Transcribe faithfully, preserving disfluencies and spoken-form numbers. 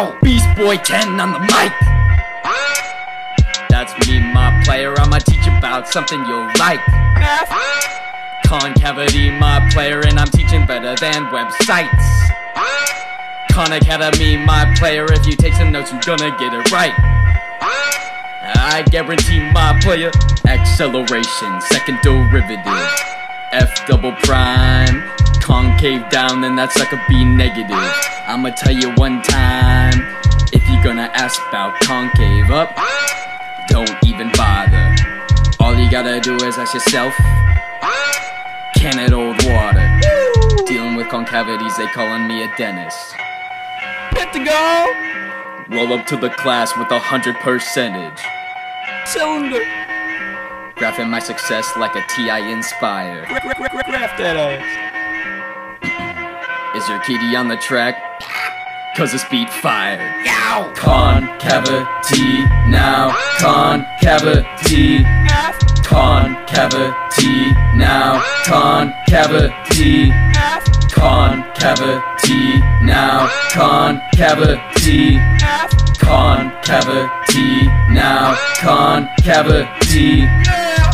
Yow! Beast Boy Ken on the mic. That's me, my player. I'ma teach about something you'll like. Math. Concavity, my player, and I'm teaching better than websites. Khan Academy, my player. If you take some notes, you're gonna get it right. I guarantee my player acceleration, second derivative, F double prime, concave down, then that sucker be negative. I'ma tell you one time, if you're gonna ask about concave up, don't even bother. All you gotta do is ask yourself, can it hold water? Dealing with concavities, they calling me a dentist. Pentagon! Roll up to the class with a hundred percentage. Cylinder. Graphing my success like a T I Inspire. Graph that ass. Is your kitty on the track? Cause it's beat fire. Yow! Concavity now. Concavity. Concavity now. Concavity. Concavity now. Concavity. Concavity now. Concavity.